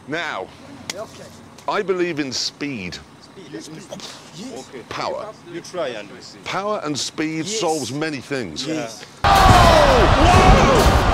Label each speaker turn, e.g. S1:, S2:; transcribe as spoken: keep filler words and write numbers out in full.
S1: Now,
S2: Okay.
S1: I believe in speed.
S2: Yes.
S3: Okay.
S1: Power.
S3: You try and we see.
S1: Power and speed
S2: Yes.
S1: solves many things.
S2: Yes.
S1: Oh! Whoa!